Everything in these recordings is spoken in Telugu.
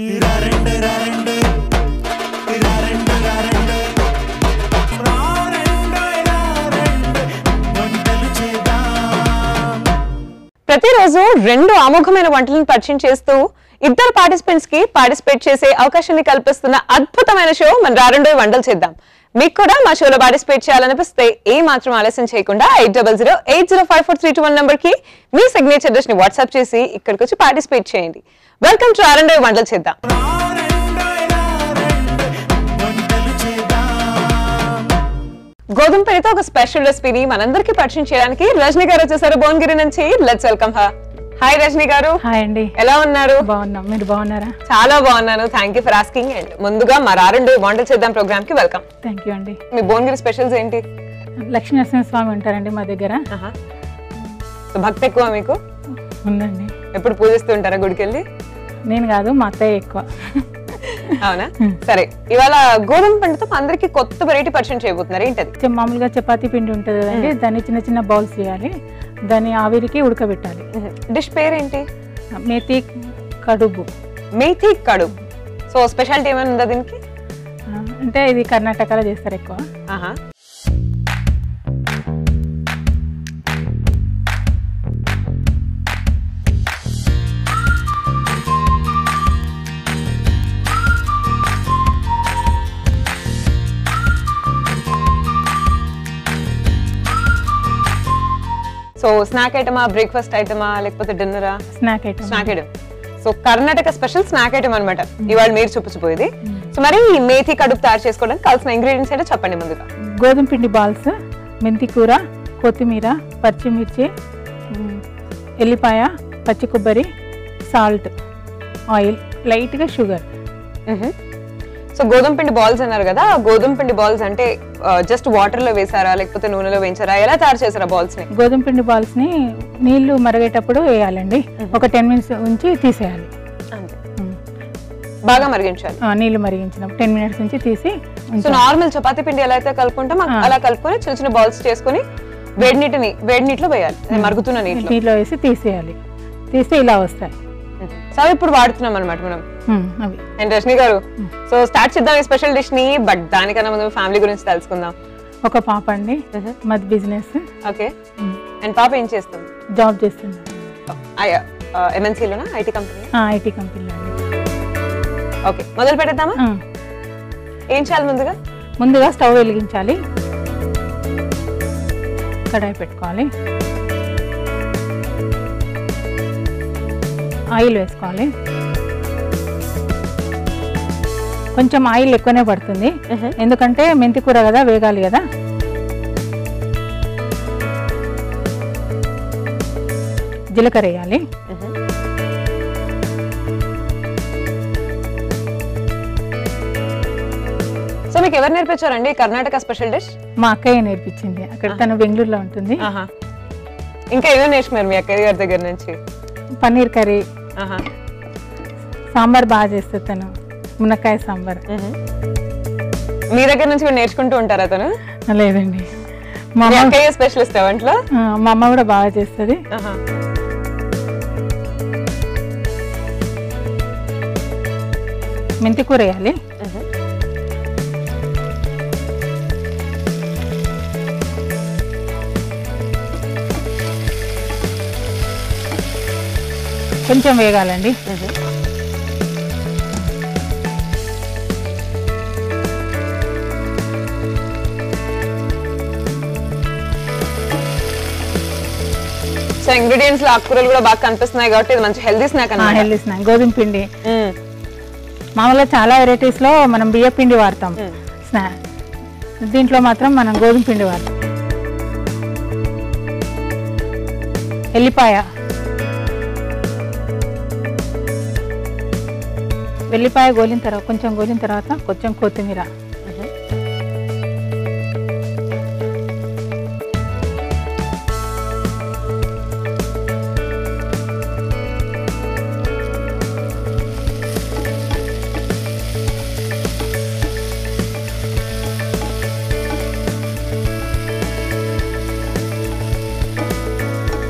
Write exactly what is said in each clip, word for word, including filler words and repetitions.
Rarandoi Rarandoi Rarandoi Rarandoi Rarandoi Rarandoi Vantalu Chedam. ప్రతిరోజు రెండు అమోఘమైన వంటలను పరిచయం చేస్తూ ఇద్దరు పార్టిసిపెంట్స్ కి పార్టిసిపేట్ చేసే అవకాశాన్ని కల్పిస్తున్న అద్భుతమైన షో మన రారండోయ్ వంటలు చేద్దాం. మీకు కూడా మా షోలో పార్టిసిపేట్ చేయాలనిపిస్తే ఏ మాత్రం ఆలస్యం చేయకుండా eight double zero eight zero five four three two one number కి మీ సిగ్నేచర్ డిష్ ని వాట్సాప్ చేసి ఇక్కడికి వచ్చి పార్టిసిపేట్ చేయండి. వెల్కమ్ టు రారండోయ్ వంటలు చేద్దాం. గోధుమ పిండితో ఒక స్పెషల్ రెసిపీని మనందరికీ పరిచయం చేయడానికి రజనీ గారు వచ్చేసారు భువనగిరి నుంచి. Let's welcome her. Hi Rajani గారు. హాయ్ అండి. ఎలా ఉన్నారు? బాగున్నాం, మీరు బాగున్నారా? చాలా బాగున్నాను, thank you for asking. And ముందుగా మా రారండోయ్ వంటలు చేద్దాం ప్రోగ్రామ్ కి వెల్కమ్. థ్యాంక్ యూ అండి. మీ భువనగిరి స్పెషల్స్ ఏంటి? లక్ష్మీ నరసింహస్వామి ఉంటారండి మా దగ్గర. భక్తి ఎక్కువ మీకు? ఉందండి. ఎప్పుడు పూజిస్తూ ఉంటారా గుడికి వెళ్ళి? నేను కాదు, మా అత్తయ్య ఎక్కువ. అవునా? సరే, ఇవాళ గోధుమ పిండితో అందరికి కొత్త వెరైటీ పరిచయం చేయబోతున్నారు. ఏంటది? మామూలుగా చపాతీ పిండి ఉంటుంది కదండి, దాన్ని చిన్న చిన్న బౌల్స్ చేయాలి, దాన్ని ఆవిరికి ఉడకబెట్టాలి. డిష్ పేరేంటి? మేథి కడుబు. మేథి కడు. సో స్పెషాలిటీ ఏమైనా ఉందా దీనికి? అంటే ఇది కర్ణాటకలో చేస్తారు ఎక్కువ. సో స్నాక్ ఐటమా, బ్రేక్ఫాస్ట్ ఐటమా, లేకపోతే డిన్నరా? Snack item. Snack item. So Karnataka special snack item అనమాట ఇవాళ మీరు చూపించబోయేది. సో మరి ఈ మేథి కడుపు తయారు చేసుకోవడానికి కావాల్సిన ఇంగ్రీడియంట్స్ ఏంటో చెప్పండి ముందుగా. గోధుమ పిండి బాల్స్, మెంతి కూర, కొత్తిమీర, పచ్చిమిర్చి, ఎల్లిపాయ, పచ్చి కొబ్బరి, సాల్ట్, ఆయిల్, లైట్గా షుగర్. సో గోధుమ పిండి బాల్స్ అన్నారు కదా, గోధుమ పిండి బాల్స్ అంటే జస్ట్ వాటర్ లో వేసారా లేకపోతే నూనెలో వేయించారా, ఎలా తయారు చేసారా బాల్స్ ని? గోధుమ పిండి బాల్స్ ని నీళ్లు మరిగేటప్పుడు వేయాలండి, ఒక టెన్ మినిట్స్ ఉంచి తీసేయాలి. బాగా మరిగించాలి. నీళ్లు మరిగించినప్పుడు టెన్ మినిట్స్ నుంచి తీసి. సో నార్మల్ చపాతీ పిండి ఎలా అయితే కలుపుకుంటాం అలా కలుపుకొని చిన్న చిన్న బాల్స్ చేసుకుని వేడి నీటిని వేడి నీటిలో వేయాలి, మరుగుతున్న నీటిలో నీటిలో వేసి తీసేయాలి. తీస్తే ఇలా వస్తాయి. సో ఇప్పుడు వాడుతున్నాం అనమాట మనం అవి. అండ్ రజనీ గారు, సో స్టార్ట్ చేద్దాం ఈ స్పెషల్ డిష్ ని. బట్ దానికన్నా ముందు ఫ్యామిలీ గురించి తెలుసుకుందాం. ఒక పాప అండి, మాది బిజినెస్. ఓకే. అండ్ పాప ఏం చేస్తుంది? జాబ్ చేస్తుంది. ఎంఎన్సీలోనా, ఐటీ కంపెనీ? ఐటీ కంపెనీలో అండి. ఓకే, మొదలు పెడదామా? ఏం చేయాలి ముందుగా? ముందుగా స్టవ్ వెలిగించాలి, కడాయి పెట్టుకోవాలి, ఆయిల్ వేసుకోవాలి. కొంచెం ఆయిల్ ఎక్కువనే పడుతుంది, ఎందుకంటే మెంతి కూర కదా, వేగాలి కదా. జీలకర్ర వేయాలి, సో మీకు ఎవరు నేర్పించారండి కర్ణాటక స్పెషల్ డిష్? మా అక్కయ్య నేర్పించింది, అక్కడ తను బెంగళూరులో ఉంటుంది. ఇంకా ఏమేమి నేర్చుకున్నారు మీ అక్కయ్య గారి దగ్గర నుంచి? పన్నీర్ కర్రీ, సాంబార్ బాగా చేస్తుంది తను, మునక్కాయ సాంబార్. మీ దగ్గర నుంచి కూడా నేర్చుకుంటూ ఉంటారా తను? లేదండి, మా అక్కయ్య స్పెషలిస్ట్ వంటలో. మా అమ్మ కూడా బాగా చేస్తుంది. మెంతి కూర వేయాలి, కొంచెం వేగాలండి. సో ఇంగ్రీడియంట్స్ లో ఆకుకూరలు కూడా బాగా కనిపిస్తున్నాయి కాబట్టి ఇది మంచి హెల్దీ స్నాక్ అన్నమాట. Healthy snack. గోధుమ పిండి మామూలుగా చాలా వెరైటీస్ లో మనం బియ్య పిండి వాడతాం స్నాక్, దీంట్లో మాత్రం మనం గోధుమ పిండి వాడతాం. ఎల్లిపాయ, వెల్లిపాయ గోలిన తర్వాత కొంచెం గోలిన తర్వాత కొంచెం కొత్తిమీర,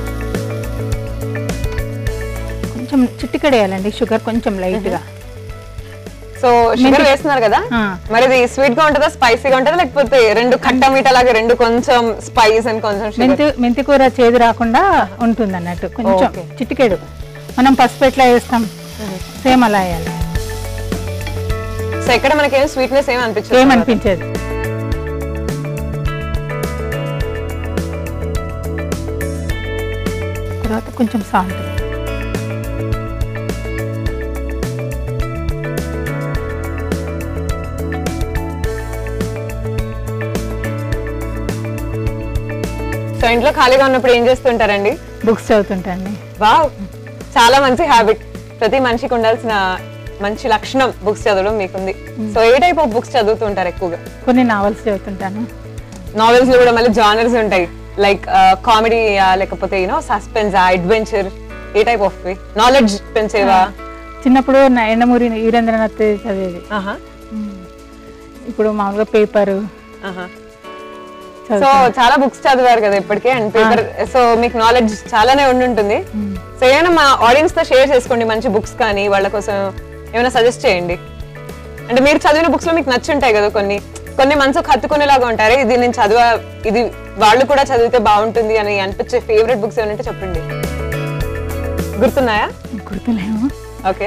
కొంచెం చిటికెడ వేయాలండి షుగర్ కొంచెం లైట్గా. సో షుగర్ వేస్తున్నారు కదా, మరి ఇది స్వీట్ గా ఉంటుందా స్పైసీగా ఉంటుందా లేకపోతే రెండు ఖట్టా మీఠా లాగా రెండు కొంచెం స్పైస్ అండ్ కొంచెం మెంతి మెంతి కూర చేదు రాకుండా ఉంటుంది అన్నట్టు, కొంచెం చిటికెడు. మనం పసుపు ఎట్లా వేస్తాం సేమ్ అలా వేయాలి. సో ఇక్కడ మనకి ఏం స్వీట్నెస్ ఏం అనిపించదు, ఏం అనిపించేది. తర్వాత కొంచెం సాల్ట్. సో ఇంట్లో ఖాళీగా ఉన్నప్పుడు ఏం చేస్తుంటారండి? బుక్స్ చదువుతుంటాండి. వావ్, చాలా మంచి హ్యాబిట్. ప్రతి మనిషికి ఉండాల్సిన మంచి లక్షణం బుక్స్ చదవడం మీకుంది. సో ఏ టైప్ ఆఫ్ బుక్స్ చదువుతుంటారు ఎక్కువగా? కొన్ని నావెల్స్ చదువుతుంటాను. నావెల్స్ లో కూడా మళ్ళీ జానర్స్ ఉంటాయి, లైక్ కామెడీ లేకపోతే యూనో సస్పెన్స్, అడ్వెంచర్, ఏ టైప్ ఆఫ్ నాలెడ్జ్ పెంచేవా? చిన్నప్పుడు ఎండమూరి వీరేంద్రనాథ్ చదివేది. ఇప్పుడు మామూలుగా పేపర్. సో చాలా బుక్స్ చదివారు కదా ఇప్పటికే, అండ్ పేపర్. సో మీకు నాలెడ్జ్ చాలానే ఉండి ఉంటుంది. సో ఏమైనా మా ఆడియన్స్ తో షేర్ చేసుకోండి, మంచి బుక్స్ కానీ వాళ్ళ కోసం ఏమైనా సజెస్ట్ చేయండి. అంటే మీరు చదివిన బుక్స్ లో మీకు నచ్చుంటాయి కదా కొన్ని, కొన్ని మనసుకు హత్తుకునేలాగా ఉంటారు, ఇది నేను చదివా, ఇది వాళ్ళు కూడా చదివితే బాగుంటుంది అని అనిపించే ఫేవరెట్ బుక్స్ ఏమంటే చెప్పండి. గుర్తున్నాయా? గుర్తులేము. ఓకే,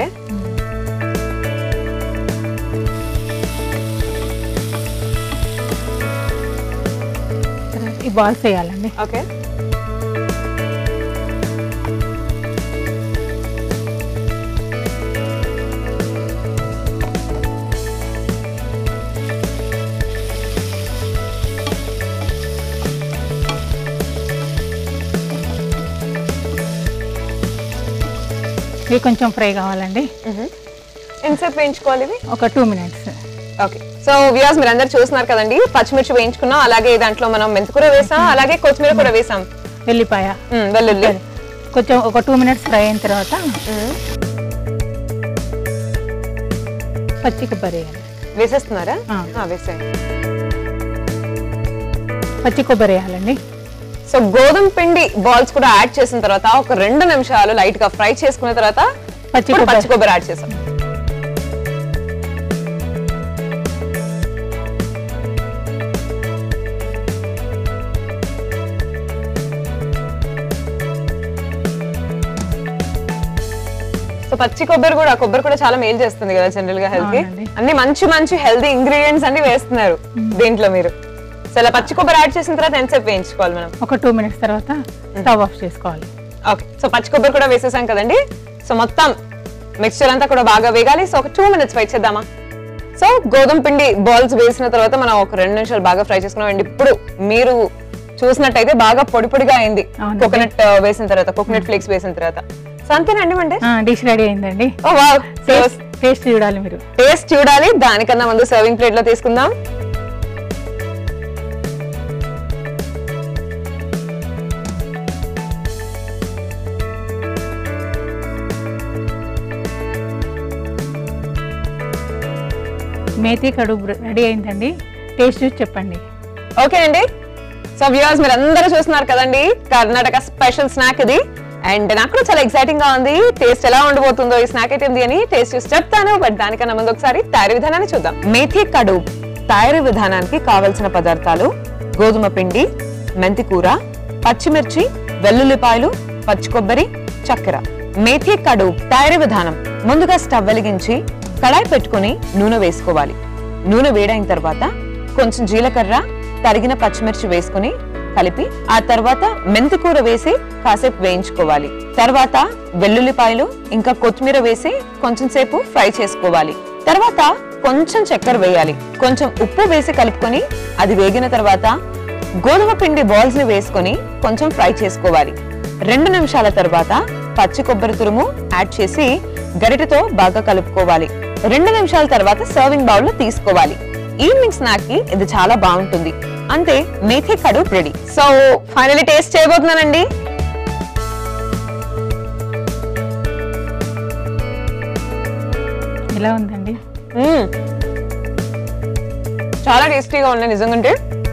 ఈ బాల్స్ వేయాలండి. ఓకే, ఇవి కొంచెం ఫ్రై కావాలండి. ఎంతసేపు వేయించుకోవాలి ఇవి? ఒక two minutes. Okay, so viewers మీరు అందరు చూస్తున్నారు కదండి, పచ్చిమిర్చి వేయించుకున్నాం, అలాగే దాంట్లో మనం మెంతికూర వేసాం, అలాగే కొత్తిమీర కూడా వేసాం, వెల్లిపాయ, వెల్లుల్లి. కొంచెం ఒక టూ మినిట్స్ ఫ్రై అయిన తర్వాత పచ్చి కొబ్బరి వేసేస్తున్నారా? వేసేయండి. పచ్చి కొబ్బరి వేయాలండి. సో గోధుమ పిండి బాల్స్ కూడా యాడ్ చేసిన తర్వాత ఒక రెండు నిమిషాలు లైట్ గా ఫ్రై చేసుకున్న తర్వాత పచ్చి పచ్చి కొబ్బరి యాడ్ చేసాం. సో పచ్చి కొబ్బరి కూడా, కొబ్బరి కూడా చాలా మేలు చేస్తుంది కదా జనరల్ గా హెల్త్ కి. అన్ని మంచి మంచి హెల్తీ ఇంగ్రీడియంట్స్ అన్ని వేస్తున్నారు దీంట్లో మీరు. సో ఇలా పచ్చి కొబ్బరి యాడ్ చేసిన తర్వాత ఎంతసేపు వేయించుకోవాలి మనం? ఒక టూ మినిట్స్ తర్వాత స్టవ్ ఆఫ్ చేసుకోవాలి. ఓకే, సో పచ్చి కొబ్బరి కూడా వేసేసాం కదండి. సో మొత్తం మిక్స్చర్ అంతా కూడా బాగా వేగాలి. సో ఒక టూ మినిట్స్ ఫ్రై చేద్దామా? సో గోధుమ పిండి బాల్స్ వేసిన తర్వాత మనం ఒక రెండు నిమిషాలు బాగా ఫ్రై చేసుకున్నాం. అండ్ ఇప్పుడు మీరు చూసినట్టయితే బాగా పొడి పొడిగా అయింది కోకోనట్ వేసిన తర్వాత, కోకోనట్ ఫ్లేక్స్ వేసిన తర్వాత. సో అంతేనండి, అంటే డిష్ రెడీ అయిందండి. ఓ వావ్, టేస్ట్ చూడాలి మీరు, టేస్ట్ చూడాలి. దానికన్నా ముందు సర్వింగ్ ప్లేట్ లో తీసుకుందాం. మేథీ కడు రెడీ అయిందండి, టేస్ట్ చూసి చెప్పండి. ఓకే అండి, సో వ్యూవర్స్ మీరు అందరూ చూస్తున్నారు కదండి, కర్ణాటక స్పెషల్ స్నాక్ ఇది. అండ్ నాకు కూడా చాలా ఎక్సైటింగ్ గా ఉంది, టేస్ట్ ఎలా ఉండబోతుందో ఈ స్నాక్ ఐటమ్ అని టేస్ట్ చూసి చెప్తాను. బట్ దానికన్నా ముందు ఒకసారి తయారీ విధానాన్ని చూద్దాం. మేథీ కడు తయారీ విధానానికి కావలసిన పదార్థాలు: గోధుమ పిండి, మెంతి కూర, పచ్చిమిర్చి, వెల్లుల్లిపాయలు, పచ్చి కొబ్బరి, చక్కెర. మేథీ కడు తయారీ విధానం: ముందుగా స్టవ్ వెలిగించి కడాయి పెట్టుకుని నూనె వేసుకోవాలి. నూనె వేడైన తర్వాత కొంచెం జీలకర్ర, తరిగిన పచ్చిమిర్చి వేసుకుని కలిపి ఆ తర్వాత మెంతి కూర వేసి కాసేపు వేయించుకోవాలి. తర్వాత వెల్లుల్లిపాయలు ఇంకా కొత్తిమీర వేసి కొంచెం సేపు ఫ్రై చేసుకోవాలి. తర్వాత కొంచెం చక్కెర వేయాలి, కొంచెం ఉప్పు వేసి కలుపుకొని అది వేగిన తర్వాత గోధుమ పిండి బాల్స్ ని వేసుకొని కొంచెం ఫ్రై చేసుకోవాలి. రెండు నిమిషాల తర్వాత పచ్చి కొబ్బరి తురుము యాడ్ చేసి గరిటెతో బాగా కలుపుకోవాలి. రెండు నిమిషాల తర్వాత సర్వింగ్ బౌల్ లో తీసుకోవాలి. ఈవినింగ్ స్నాక్ కి ఇది చాలా బాగుంటుంది. అంతే, methi kadu ready. So finally taste చేయబోతున్నానండి. ఎలా ఉందండి? చాలా టేస్టీగా ఉన్నాయి నిజంగా.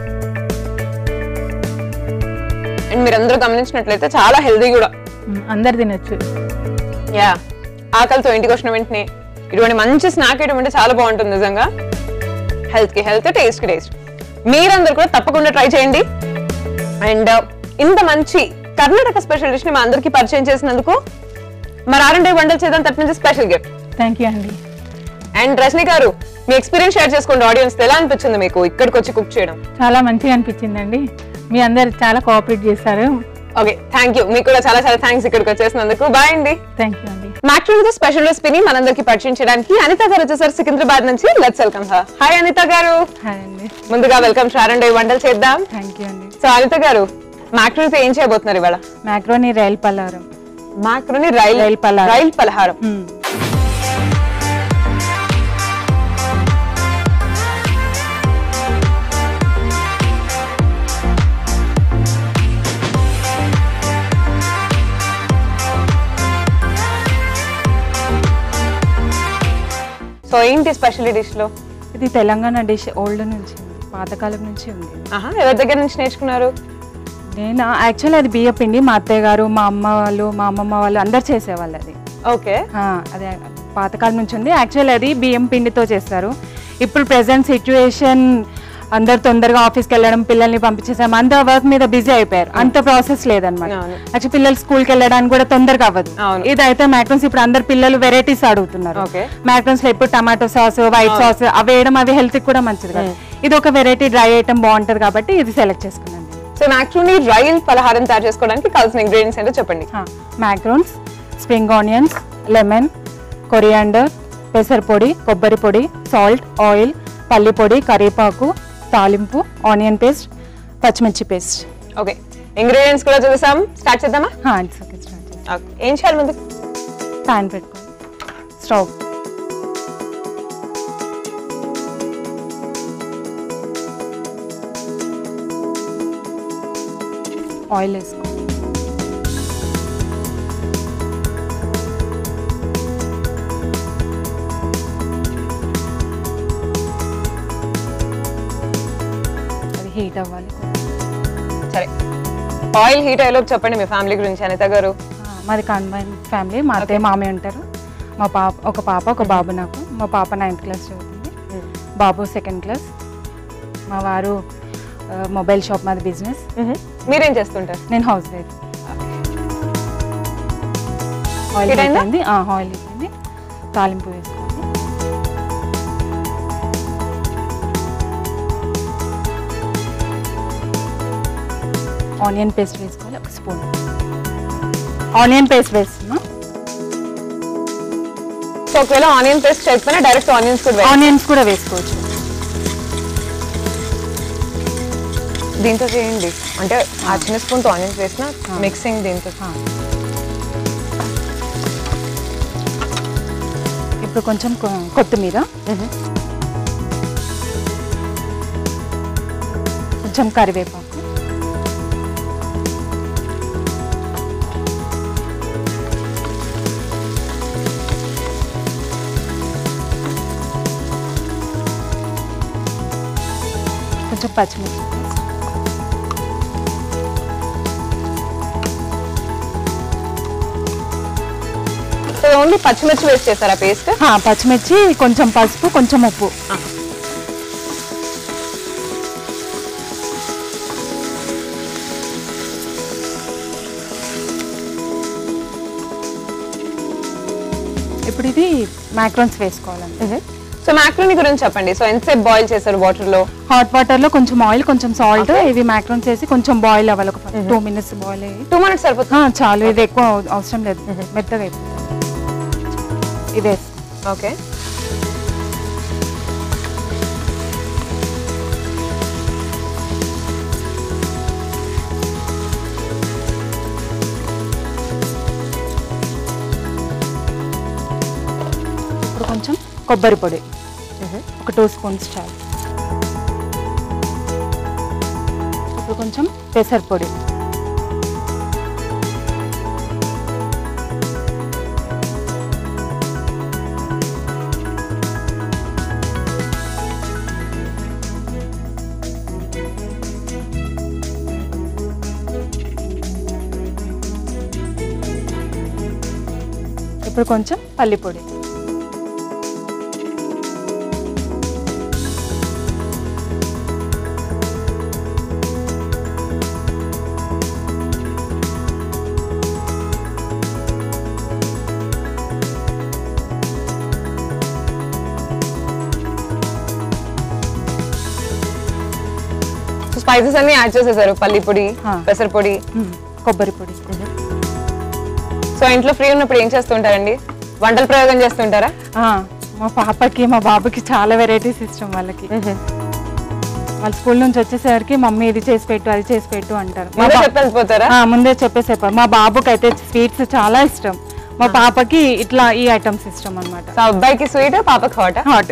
అండ్ మీరందరూ గమనించినట్లయితే చాలా హెల్దీ కూడా, అందరు తినొచ్చు. యా, ఆకలితో ఇంటికి వచ్చిన వెంటనే ఇటువంటి మంచి స్నాక్ ఐటమ్ అంటే చాలా బాగుంటుంది నిజంగా. హెల్త్ కి హెల్త్, టేస్ట్ కి టేస్ట్. మీరందరూ కూడా తప్పకుండా ట్రై చేయండి. అండ్ ఇంత మంచి కర్ణాటక స్పెషల్ డిష్ ని మా అందరికి పరిచయం చేసినందుకు మా రారండోయ్ వంటలు చేద్దాం తప్ప నుంచి స్పెషల్ గిఫ్ట్. థ్యాంక్ యూ అండి. అండ్ రజనీ గారు, మీ ఎక్స్పీరియన్స్ షేర్ చేసుకోండి ఆడియన్స్. ఎలా అనిపించింది మీకు ఇక్కడికి వచ్చి కుక్ చేయడం? చాలా మంచిగా అనిపించిందండి. మీ అందరు చాలా కోఆపరేట్ చేశారు. Okay, thank you. మీకు కూడా చాలా చాలా థ్యాంక్స్ ఇక్కడికి వచ్చేసినందుకు. బాయ్ అండి. థ్యాంక్ యూ అండి. మ్యాక్రోని స్పెషల్ రెసిపీని మనందరికి పరిచయం చేయడానికి అనిత గారు వచ్చేసారు సికింద్రాబాద్ నుంచి. Let's welcome her. Hi Anitha గారు. హాయ్ అండి. ముందుగా వెల్కమ్ రారండోయ్ వంటలు చేద్దాం. థ్యాంక్ యూ అండి. సో అనిత గారు, మ్యాక్రోనితో ఏం చేయబోతున్నారు ఇవాళ? మ్యాక్రోని రైల్ పలహారం. మ్యాక్రోని రైల్ రైల్ పలహారం. రైల్ పలహారం. సో ఏంటి స్పెషల్ డిష్ లో? ఇది తెలంగాణ డిష్, ఓల్డ్ నుంచి పాతకాలం నుంచి ఉంది. ఆహా, ఎవరి దగ్గర నుంచి నేర్చుకున్నారు? నేను యాక్చువల్లీ అది బియ్య పిండి మా అత్తయ్య గారు, మా అమ్మ వాళ్ళు, మా అమ్మమ్మ వాళ్ళు అందరు చేసేవాళ్ళు. అది ఓకే, అదే పాతకాలం నుంచి ఉంది. యాక్చువల్లీ అది బియ్యం పిండితో చేస్తారు. ఇప్పుడు ప్రెసెంట్ సిచ్యువేషన్ అందరు తొందరగా ఆఫీస్కి వెళ్ళడం, పిల్లల్ని పంపించేసాం, అంత వర్క్ మీద బిజీ అయిపోయారు, అంత ప్రాసెస్ లేదనమాట. యాక్చువల్లీ పిల్లలు స్కూల్కి వెళ్ళడానికి కూడా తొందరగా అవ్వదు. ఇదైతే మ్యాక్రోన్స్ ఇప్పుడు అందరు పిల్లలు వెరైటీస్ అడుగుతున్నారు. మ్యాక్రోన్స్ లో ఇప్పుడు టమాటో సాస్, వైట్ సాస్ అవి వేయడం, అవి హెల్త్ కూడా మంచిది కదా. ఇది ఒక వెరైటీ డ్రై ఐటమ్ బాగుంటది కాబట్టి ఇది సెలెక్ట్ చేసుకున్నాను. సో మ్యాక్రోని రైల్ పలహారం తయారు చేసుకోవడానికి కావాల్సిన ఇంగ్రీడియంట్స్ ఏంటో చెప్పండి. Macarons, spring onions, lemon, coriander, పెసర పొడి, కొబ్బరి పొడి, సాల్ట్, ఆయిల్, పల్లి పొడి, కరివేపాకు, తాలింపు, ఆనియన్ పేస్ట్, పచ్చిమిర్చి పేస్ట్. ఓకే, ఇంగ్రీడియంట్స్ కూడా చూసాం. స్టార్ట్ చేద్దామా? ఏం చేయాలి ముందు? ప్యాన్ పెట్టుకోండి, స్టవ్, ఆయిల్ వేసుకోండి, హీట్ అవ్వాలి. సరే, ఆయిల్ హీట్ అయ్యేలోపు చెప్పండి మీ ఫ్యామిలీ గురించి అనిత గారు. మాది కంబైన్ ఫ్యామిలీ. మా అత్తయ్య మామయ్య ఉంటారు. మా పాప ఒక పాప ఒక బాబు. నాకు మా పాప నైన్త్ క్లాస్ చదువుతుంది, బాబు సెకండ్ క్లాస్. మా వారు మొబైల్ షాప్, మాది బిజినెస్. మీరేం చేస్తుంటారు? నేను హౌస్ వైఫ్. ఆయిల్ అయిపోయింది, ఆయిల్ అయిపోయింది, తాలింపు వేసుకోండి. ఆనియన్ పేస్ట్ వేసుకోవాలి, ఒక స్పూన్ ఆనియన్ పేస్ట్ వేస్తున్నా. సో ఒకవేళ ఆనియన్ పేస్ట్ చేయకపోయినా డైరెక్ట్ ఆనియన్స్ కూడా ఆనియన్స్ కూడా వేసుకోవచ్చు. దీంతో చేయండి అంటే ఆ చిన్న స్పూన్ తో ఆనియన్స్ వేసిన మిక్సింగ్ దీంతో. ఇప్పుడు కొంచెం కొత్తిమీర, కొంచెం కరివేపాకు, కొంచెం పచ్చిమిర్చి, సో ఓన్లీ పచ్చిమిర్చి వేస్ట్ చేస్తారా పేస్ట్? పచ్చిమిర్చి, కొంచెం పసుపు, కొంచెం ఉప్పు. ఇప్పుడు ఇది మ్యాక్రోన్స్ వేసుకోవాలండి. సో మ్యాక్రోని గురించి చెప్పండి. సో ఎంతసేపు బాయిల్ చేశారు వాటర్ లో? హాట్ వాటర్ లో కొంచెం ఆయిల్, కొంచెం సాల్ట్, ఇవి మ్యాక్రోన్స్ వేసి కొంచెం బాయిల్ అవ్వాలి. ఒక టూ మినిట్స్ బాయిల్ అయ్యి టూ మినిట్స్ సరిపోతుంది చాలు. ఇది ఎక్కువ అవసరం లేదు, మెత్తగా అయిపోతుంది. ఇది వేసి ఓకే, ఇప్పుడు కొంచెం కొబ్బరి పొడి, ఒక టూ స్పూన్స్ చాలు. ఇప్పుడు కొంచెం పెసర పొడి, ఇప్పుడు కొంచెం పల్లి పొడి, స్పైసెస్ అన్ని యాడ్ చేసేసారు, పల్లి పొడి, పెసర పొడి, కొబ్బరి పొడి. సో ఇంట్లో ఫ్రీ ఉన్నప్పుడు ఏం చేస్తుంటారండి? వంటల ప్రయోగం చేస్తుంటారా? మా పాపకి మా బాబుకి చాలా వెరైటీస్ ఇష్టం. వాళ్ళకి వాళ్ళ స్కూల్ నుంచి వచ్చేసరికి మమ్మీ ఇది చేసి పెట్టు అది చేసి పెట్టు అంటారు. చెప్పేసిపోతారా? ముందే చెప్పేసేపారు. మా బాబుకి అయితే స్వీట్స్ చాలా ఇష్టం, మా పాపకి ఇట్లా ఈ ఐటమ్స్ ఇష్టం అన్నమాట. సో అబ్బాయికి స్వీట్, పాపకి హాట్. హాట్.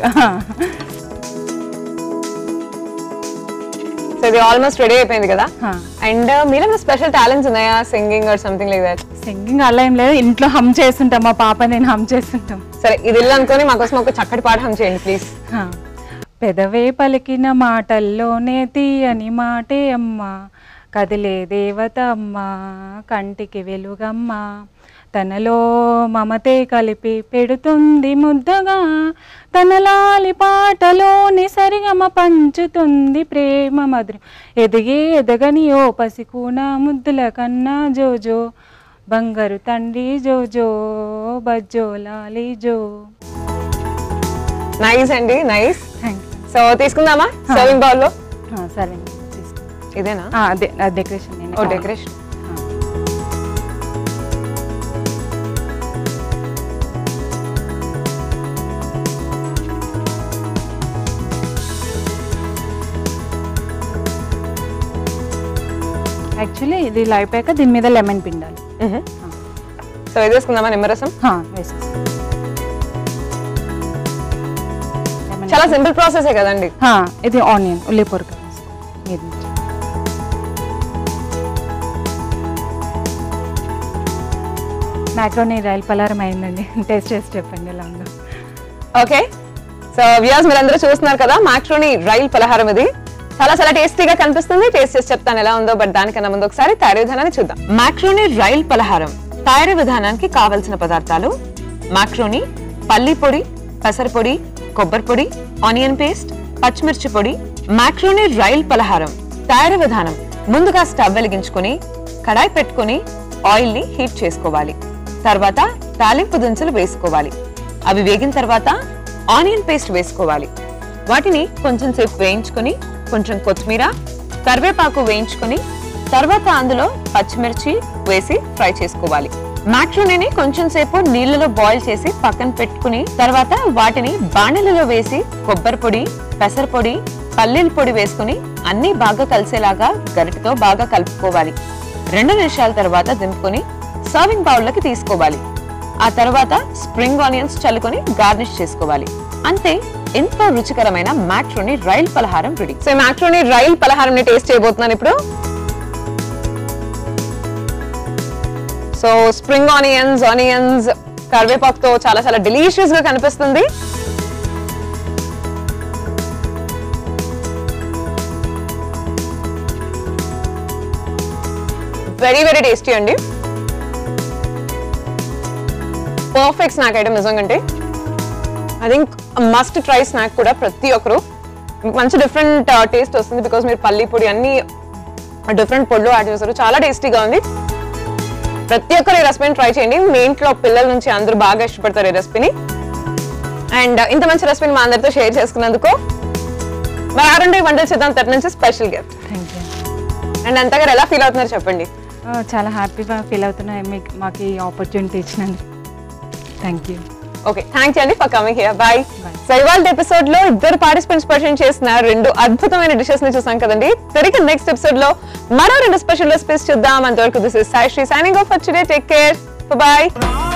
సో ఇది ఆల్మోస్ట్ రెడీ అయిపోయింది కదా. అండ్ మీరేమైనా స్పెషల్ టాలెంట్స్ ఉన్నాయా, singing or something like that? Singing అలా ఏం లేదు, ఇంట్లో హమ్ చేస్తుంటాం, మా పాప నేను హమ్ చేస్తుంటాం. సరే ఇది ఇల్లు అనుకొని మాకోసం ఒక చక్కటి పాట హమ్ చేయండి ప్లీజ్. పెదవే పలికిన మాటల్లోనే తీయని మాటే అమ్మ, కదిలే దేవత అమ్మ, కంటికి వెలుగమ్మ, తనలో మమతే కలిపి పెడుతుంది ముద్దగా, తనలాలి పాటలోని సరిగమ పంచుతుంది ప్రేమ మధురం, ఎదిగే ఎదగని ఓ పసికూన ముద్దుల కన్నా జోజో, బంగారు తండ్రి జోజో, బజ్జో లాలి జో. నైస్ అండి, నైస్. Thank you. సో తీసుకుందామా సర్వింగ్ బౌల్ లో? సరే ఇదేనా? అదే డెకరేషన్. ఓ డెకరేషన్. యాక్చువల్లీ ఇది ఇలా అయిపోయాక దీని మీద లెమన్ పిండాలి. సో ఇది వేసుకుందామా నిమ్మరసం? వేసేసి చాలా సింపుల్ ప్రాసెస్ కదండి. ఇది ఆనియన్ ఉల్లి పొరక ఇది మ్యాక్రోనీ రైల్ పలారం అయిందండి. టేస్ట్ చేసి చెప్పండి ఎలా ఉందో. ఓకే, సో వ్యూయర్స్ మీరందరూ చూస్తున్నారు కదా, మ్యాక్రోనీ రైల్ పలహారం ఇది చాలా చాలా టేస్టీగా కనిపిస్తుంది. టేస్ట్ చేసి చెప్తాను ఎలా ఉందో, బట్ దానికన్నా ముందు ఒకసారి తయారీ విధానాన్ని చూద్దాం. మ్యాక్రోనీ రైల్ పలహారం తయారీ విధానానికి కావలసిన పదార్థాలు: మ్యాక్రోనీ, పల్లి పొడి, పెసర పొడి, కొబ్బరి పొడి, ఆనియన్ పేస్ట్, పచ్చిమిర్చి పొడి. మ్యాక్రోనీ రైల్ పలహారం తయారీ విధానం: ముందుగా స్టవ్ వెలిగించుకొని కడాయి పెట్టుకొని ఆయిల్ ని హీట్ చేసుకోవాలి. తర్వాత తాలింపు దినుసులు వేసుకోవాలి. అవి వేగిన తర్వాత ఆనియన్ పేస్ట్ వేసుకోవాలి. వాటిని కొంచెం సేపు వేయించుకొని కొంచెం కొత్తిమీర, కరివేపాకు వేయించుకొని తర్వాత అందులో పచ్చిమిర్చి వేసి ఫ్రై చేసుకోవాలి. మ్యాక్రోనీని కొంచెం సేపు నీళ్లలో బాయిల్ చేసి పక్కన పెట్టుకుని తర్వాత వాటిని బాణలిలో వేసి కొబ్బరి పొడి, పెసర పొడి, పల్లీల పొడి వేసుకుని అన్ని బాగా కలిసేలాగా గరిటెతో బాగా కలుపుకోవాలి. రెండు నిమిషాల తర్వాత దింపుకొని సర్వింగ్ బౌల్లోకి తీసుకోవాలి. ఆ తర్వాత స్ప్రింగ్ ఆనియన్స్ చల్లుకొని గార్నిష్ చేసుకోవాలి. అంతే, ఎంతో రుచికరమైన మ్యాక్రోనీ రైల్ పలహారం రెడీ. సో మ్యాక్రోనీ రైల్ పలహారం ని టేస్ట్ చేయబోతున్నాను ఇప్పుడు. సో స్ప్రింగ్ ఆనియన్స్, ఆనియన్స్ కరివేపాకుతో చాలా చాలా డెలిషియస్ గా కనిపిస్తుంది. వెరీ వెరీ టేస్టీ అండి. పర్ఫెక్ట్ స్నాక్ ఐటమ్ నిజంగా. I think must try snack కూడా ప్రతి ఒక్కరు. మీకు మంచి డిఫరెంట్ టేస్ట్ వస్తుంది బికాస్ మీరు పల్లి పొడి అన్ని డిఫరెంట్ పొడిలో యాడ్ చేస్తారు. చాలా టేస్టీగా ఉంది. ప్రతి ఒక్కరు ఈ రెసిపీని ట్రై చేయండి. మీ ఇంట్లో పిల్లల నుంచి అందరూ బాగా ఇష్టపడతారు ఈ రెసిపీని. అండ్ ఇంత మంచి రెసిపీని మా అందరితో షేర్ చేసుకున్నందుకు మరి రారండోయ్ వంటలు చేద్దాం తరఫు నుంచి స్పెషల్ గిఫ్ట్. అండ్ అంతగా ఎలా ఫీల్ అవుతున్నారు చెప్పండి. చాలా హ్యాపీగా ఫీల్ అవుతున్నా మీకు మాకు ఈ ఆపర్చునిటీ ఇచ్చినందుకు. Thank you. ఓకే, థ్యాంక్స్ అండి for coming here. Bye. So ఇవాళ ఎపిసోడ్ లో ఇద్దరు పార్టిసిపెంట్స్ పర్సన్ చేసిన రెండు అద్భుతమైన డిషెస్ ని చూసాం కదండి. తిరిగి నెక్స్ట్ ఎపిసోడ్ లో మరో రెండు స్పెషల్ రెసిపీస్ చూద్దాం. అంతవరకు this is Saisri signing off for today. Take care. By.